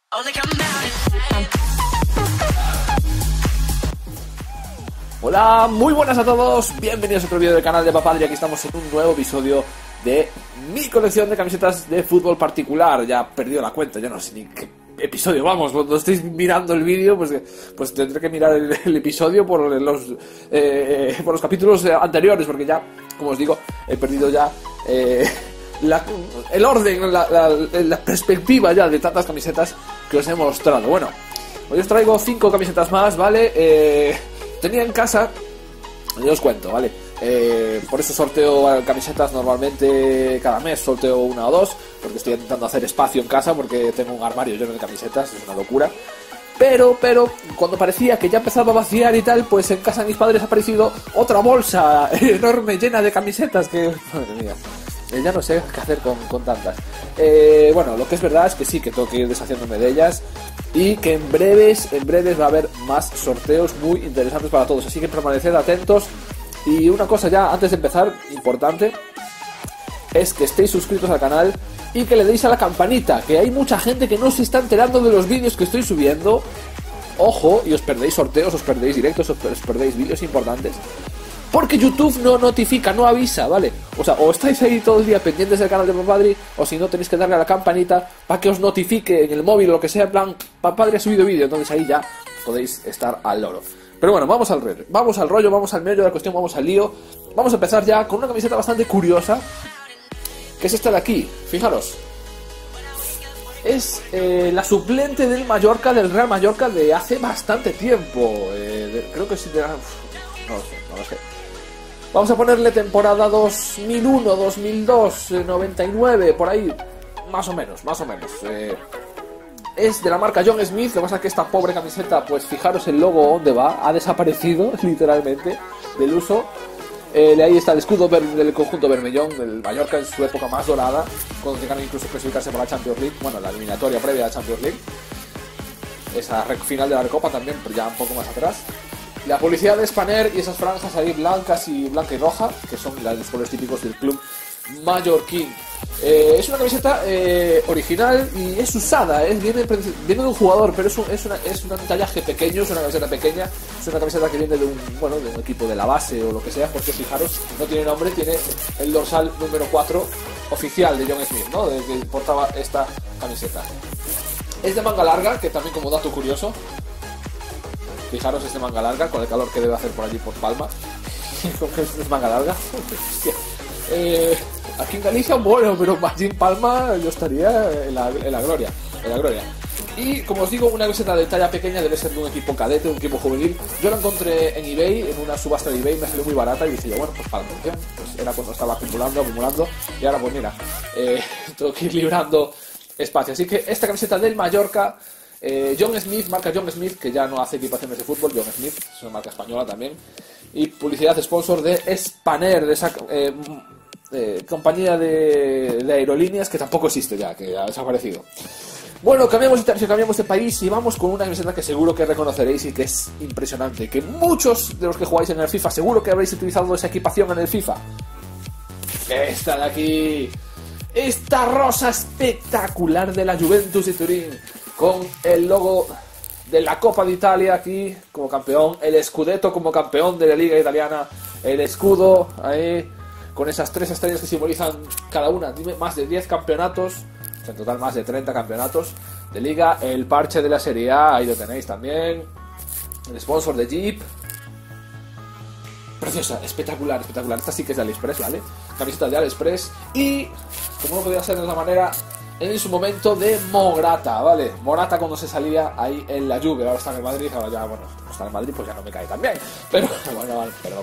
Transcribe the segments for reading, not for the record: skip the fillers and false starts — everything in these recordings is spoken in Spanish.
Hola, muy buenas a todos, bienvenidos a otro vídeo del canal de Papadri. Aquí estamos en un nuevo episodio de mi colección de camisetas de fútbol particular. Ya he perdido la cuenta, ya no sé ni qué episodio vamos. Cuando estéis mirando el vídeo, pues tendré que mirar el episodio por los capítulos anteriores, porque ya, como os digo, he perdido ya el orden, la perspectiva ya de tantas camisetas que os he mostrado. Bueno, hoy os traigo 5 camisetas más, ¿vale? Tenía en casa, yo os cuento, ¿vale? Por eso sorteo camisetas normalmente cada mes, sorteo una o dos, porque estoy intentando hacer espacio en casa, porque tengo un armario lleno de camisetas, es una locura. Pero, cuando parecía que ya empezaba a vaciar y tal, pues en casa de mis padres ha aparecido otra bolsa enorme, llena de camisetas que... Madre mía, ya no sé qué hacer con tantas. Bueno, lo que es verdad es que sí, que tengo que ir deshaciéndome de ellas, y que en breves va a haber más sorteos muy interesantes para todos, así que permaneced atentos. Y una cosa ya, antes de empezar, importante, es que estéis suscritos al canal y que le deis a la campanita, que hay mucha gente que no se está enterando de los vídeos que estoy subiendo. Ojo, y os perdéis sorteos, os perdéis directos, os perdéis vídeos importantes, porque YouTube no notifica, no avisa, ¿vale? O sea, o estáis ahí todo el día pendientes del canal de Papadri, o si no, tenéis que darle a la campanita para que os notifique en el móvil o lo que sea, en plan, Papadri ha subido vídeo, entonces ahí ya podéis estar al loro. Pero bueno, vamos al rollo, vamos al medio de la cuestión, vamos al lío. Vamos a empezar ya con una camiseta bastante curiosa, que es esta de aquí, fijaros. Es la suplente del Mallorca, del Real Mallorca, de hace bastante tiempo. Creo que sí, no lo sé. Vamos a ponerle temporada 2001, 2002, 99, por ahí, más o menos. Es de la marca John Smith. Lo que pasa es que esta pobre camiseta, pues fijaros el logo dónde va, ha desaparecido literalmente del uso. Ahí está el escudo del conjunto bermellón del Mallorca en su época más dorada, cuando llegaron incluso a clasificarse para la Champions League, bueno, la eliminatoria previa a la Champions League, esa final de la Recopa también, pero ya un poco más atrás. La publicidad de Spanair y esas franjas ahí blanca y roja, que son los colores típicos del club mallorquín. Es una camiseta original y es usada, viene de un jugador, pero es un tallaje pequeño, es una camiseta pequeña, es una camiseta que viene de un equipo de la base o lo que sea, porque fijaros, no tiene nombre, tiene el dorsal número 4 oficial de John Smith, ¿no? De que portaba esta camiseta. Es de manga larga, que también como dato curioso, fijaros, es de manga larga, con el calor que debe hacer por allí por Palma. ¿Con qué es manga larga? Hostia. Aquí en Galicia, bueno, pero allí en Palma yo estaría en la gloria. Y como os digo, una camiseta de talla pequeña debe ser de un equipo cadete, un equipo juvenil. Yo la encontré en eBay, en una subasta de eBay, me salió muy barata y dije yo, bueno, pues para la atención. Pues era cuando estaba acumulando, y ahora pues mira, tengo que ir librando espacio. Así que esta camiseta del Mallorca, John Smith, marca John Smith, que ya no hace equipaciones de fútbol, John Smith, es una marca española también, y publicidad sponsor de Spanair, de esa compañía de aerolíneas que tampoco existe ya, que ha desaparecido. Bueno, cambiamos de país y vamos con una camiseta que seguro que reconoceréis y que es impresionante, que muchos de los que jugáis en el FIFA seguro que habréis utilizado esa equipación en el FIFA. Esta de aquí, esta rosa espectacular de la Juventus de Turín, con el logo de la Copa de Italia aquí como campeón, el Scudetto como campeón de la Liga Italiana, el escudo ahí con esas 3 estrellas que simbolizan cada una más de 10 campeonatos, en total más de 30 campeonatos de Liga, el parche de la Serie A, ahí lo tenéis también, el sponsor de Jeep. Preciosa, espectacular. Esta sí que es de AliExpress, ¿vale? Camiseta de AliExpress. Y, como no podía ser de otra manera, en su momento de Morata, ¿vale? Morata cuando se salía ahí en la Juve, ahora está en el Madrid, ahora ya, bueno, está en el Madrid, pues ya no me cae tan bien. Pero, bueno, vale, perdón.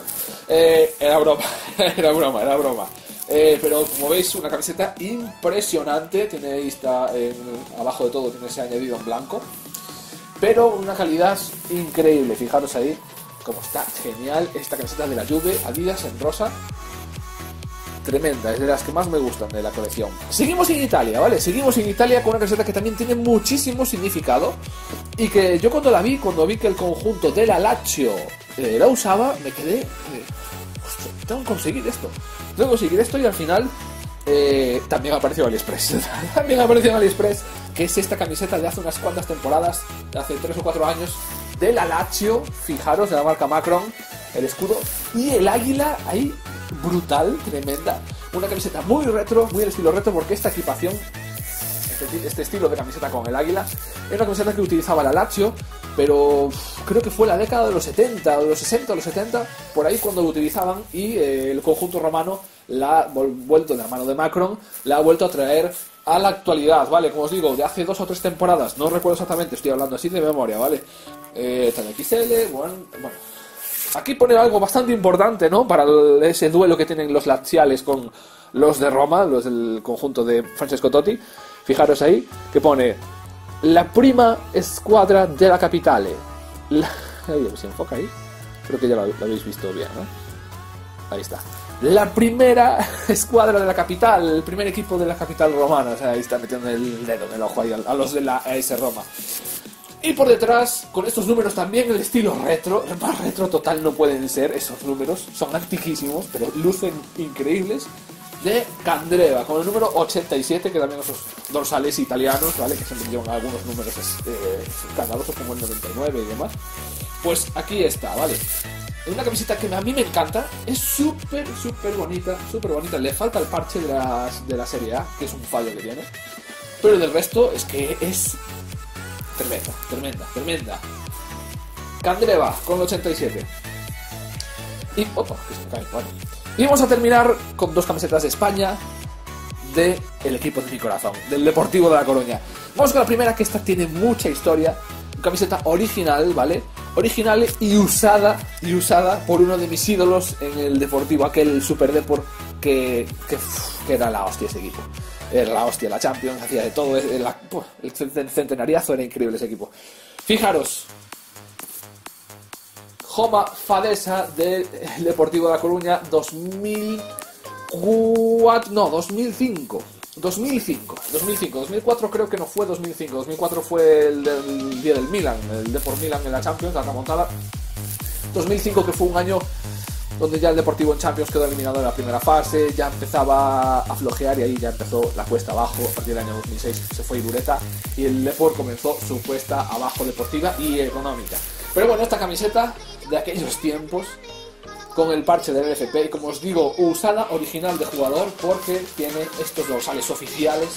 Era broma. Pero como veis, una camiseta impresionante. Tiene ahí, abajo de todo, tiene ese añadido en blanco. Pero una calidad increíble, fijaros ahí como está genial esta camiseta de la Juve, Adidas en rosa. Tremenda, es de las que más me gustan de la colección. Seguimos en Italia, ¿vale? Seguimos en Italia con una camiseta que también tiene muchísimo significado y que yo cuando vi que el conjunto de la Lazio la usaba, me quedé... Ostras, tengo que conseguir esto y al final también apareció en AliExpress. que es esta camiseta de hace unas cuantas temporadas, de hace 3 o 4 años, de la Lazio, fijaros, de la marca Macron, el escudo, y el águila ahí, brutal, tremenda, una camiseta muy retro, muy del estilo retro, porque esta equipación, este estilo de camiseta con el águila, es una camiseta que utilizaba la Lazio, pero creo que fue la década de los 70, o de los 60, o los 70, por ahí cuando lo utilizaban, y el conjunto romano la ha vuelto, de la mano de Macron, la ha vuelto a traer a la actualidad, ¿vale? Como os digo, de hace 2 o 3 temporadas, no recuerdo exactamente, estoy hablando así de memoria, ¿vale? Talla XL, bueno. Aquí pone algo bastante importante, ¿no? Para ese duelo que tienen los laziales con los de Roma, los del conjunto de Francesco Totti. Fijaros ahí, que pone la prima squadra de la capitale. ¿Se enfoca ahí? Creo que ya lo habéis visto bien, ¿no? Ahí está. La primera escuadra de la capital, el primer equipo de la capital romana. O sea, ahí está metiendo el dedo en el ojo ahí a los de la AS Roma. Y por detrás, con estos números también, el estilo retro, más retro total no pueden ser esos números, son antiquísimos, pero lucen increíbles, de Candreva, con el número 87, que también esos dorsales italianos, ¿vale? Que siempre llevan algunos números escandalosos como el 99 y demás. Pues aquí está, ¿vale? Es una camiseta que a mí me encanta, es súper bonita, le falta el parche de la Serie A, que es un fallo que tiene, pero del resto es que es tremenda. Candreva con el 87. Y, que se me cae, bueno. Y vamos a terminar con 2 camisetas de España del equipo de mi corazón, del Deportivo de La Coruña. Vamos con la primera, que esta tiene mucha historia. Una camiseta original, ¿vale? Original y usada por uno de mis ídolos en el Deportivo, aquel Super Deport que era la hostia ese equipo. Era la hostia, la Champions, hacía de todo, el centenariazo, era increíble ese equipo. Fijaros, Joma Fadesa del Deportivo de La Coruña 2005. 2004 creo que no fue 2005. 2004 fue el día del Milan, el Deport Milan en la Champions, la remontada. 2005 que fue un año donde ya el Deportivo en Champions quedó eliminado en la primera fase, ya empezaba a flojear y ahí ya empezó la cuesta abajo. A partir del año 2006 se fue Irureta y el Deport comenzó su cuesta abajo deportiva y económica. Pero bueno, esta camiseta de aquellos tiempos, con el parche del LFP, y como os digo, usada original de jugador, porque tiene estos dorsales oficiales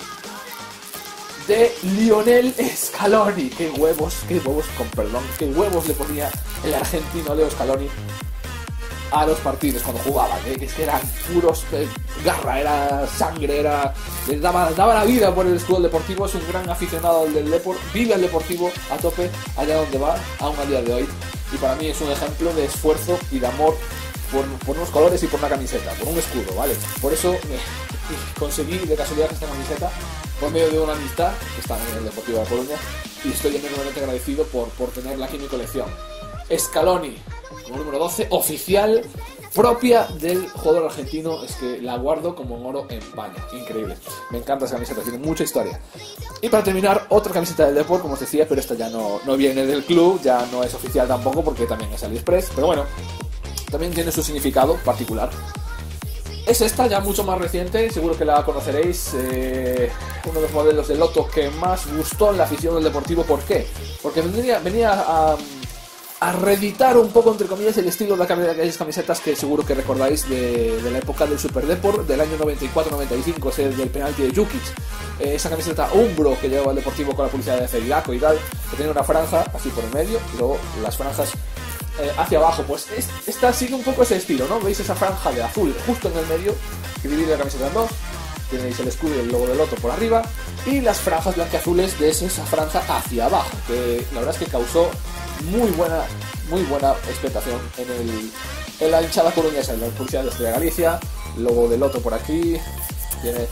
de Lionel Scaloni. Qué huevos, con perdón, qué huevos le ponía el argentino Leo Scaloni a los partidos cuando jugaban, que eran puros garra, era sangre, daba la vida por el escudo deportivo. Es un gran aficionado del Deport, vive el Deportivo a tope allá donde va, aún a día de hoy, y para mí es un ejemplo de esfuerzo y de amor por unos colores y por una camiseta, por un escudo, ¿vale? Por eso conseguí de casualidad esta camiseta por medio de una amistad que está en el Deportivo de La Coruña, y estoy enormemente agradecido por tenerla aquí en mi colección. Scaloni, como número 12, oficial, propia del jugador argentino. Es que la guardo como un oro en paño, increíble. Me encanta esa camiseta, tiene mucha historia. Y para terminar, otra camiseta del Deport, como os decía, pero esta ya no viene del club, ya no es oficial tampoco, porque también es AliExpress, pero bueno, también tiene su significado particular. Es esta, ya mucho más reciente, seguro que la conoceréis, uno de los modelos de Lotto que más gustó en la afición del Deportivo. ¿Por qué? Porque venía a reeditar un poco, entre comillas, el estilo de aquellas camisetas que seguro que recordáis de la época del Super Deport del año 94-95, ese del penalti de Jukic. Esa camiseta Umbro que llevaba el Deportivo con la publicidad de Federico y tal, que tenía una franja así por el medio y luego las franjas hacia abajo. Pues esta sigue un poco ese estilo, ¿no? ¿Veis esa franja de azul justo en el medio que divide la camiseta en dos? Tenéis el escudo y el logo del Lotto por arriba y las franjas blanqueazules de esa franja hacia abajo, que la verdad es que causó muy buena expectación en la hinchada coruñesa. La publicidad de Estrella Galicia, logo del Lotto por aquí, tiene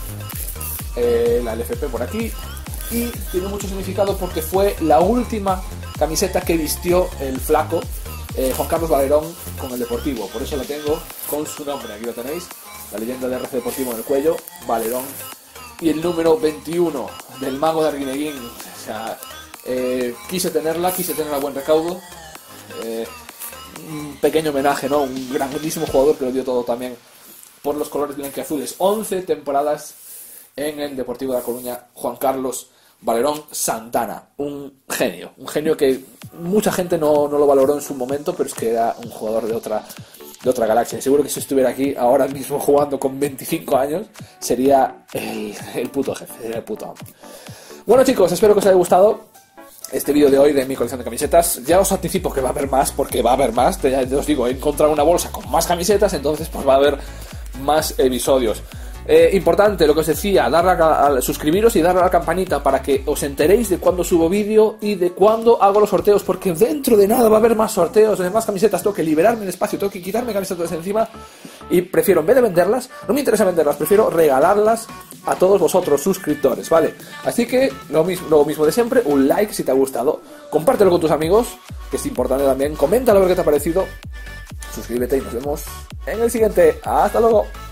la LFP por aquí, y tiene mucho significado porque fue la última camiseta que vistió el flaco Juan Carlos Valerón con el Deportivo. Por eso la tengo con su nombre, aquí lo tenéis, la leyenda de RC Deportivo en el cuello, Valerón, y el número 21 del mago de Arguineguín. O sea, quise tenerla a buen recaudo. Un pequeño homenaje, ¿no? Un grandísimo jugador que lo dio todo también por los colores blanquiazules. 11 temporadas en el Deportivo de La Coruña, Juan Carlos Valerón Santana, un genio que mucha gente no lo valoró en su momento, pero es que era un jugador de otra galaxia. Seguro que si estuviera aquí ahora mismo jugando con 25 años, sería el puto jefe, sería el puto amo. Bueno, chicos, espero que os haya gustado este vídeo de hoy de mi colección de camisetas. Ya os anticipo que va a haber más, porque va a haber más. Ya os digo, he encontrado una bolsa con más camisetas, entonces pues va a haber más episodios. Importante, lo que os decía, suscribiros y darle a la campanita para que os enteréis de cuando subo vídeo y de cuando hago los sorteos, porque dentro de nada va a haber más sorteos, más camisetas. Tengo que liberarme el espacio, tengo que quitarme camisetas de encima y prefiero, en vez de venderlas, no me interesa venderlas, prefiero regalarlas a todos vosotros suscriptores, ¿vale? Así que lo mismo de siempre, un like si te ha gustado, compártelo con tus amigos, que es importante también, coméntalo a ver qué te ha parecido, suscríbete y nos vemos en el siguiente. ¡Hasta luego!